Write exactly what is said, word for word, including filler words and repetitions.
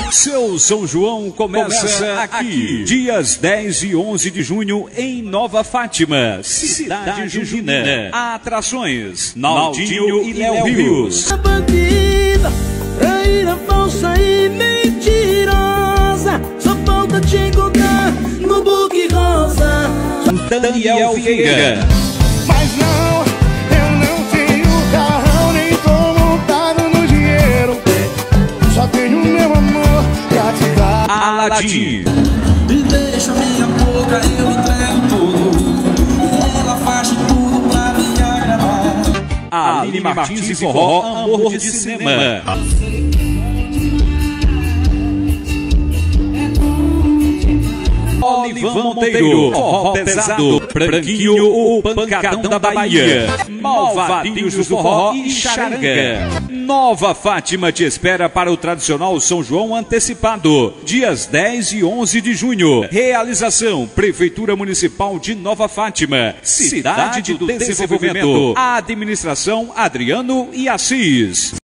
Seu São João começa, começa aqui. aqui. Dias dez e onze de junho em Nova Fátima, cidade junina. Atrações: Naldinho e Léo Rios. A bandida, traíra, falsa e mentirosa, só falta te encontrar no Book Rosa. Daniel Vieira. Mas não, eu não tenho carrão, nem tô montado no dinheiro. Só tenho meu amor pra te dar. Aladim. Me deixa minha boca, eu me entrego tudo. Ela faz de tudo pra me agradar. Aline Martins e Forró, Amor de Cinema. Olivan Monteiro, forró pesado, Branquinho, o pancadão da Bahia, Malvadinhos do Forró e Charanga. Nova Fátima te espera para o tradicional São João antecipado, dias dez e onze de junho. Realização: Prefeitura Municipal de Nova Fátima, Cidade do Desenvolvimento. Administração: Adriano e Assis.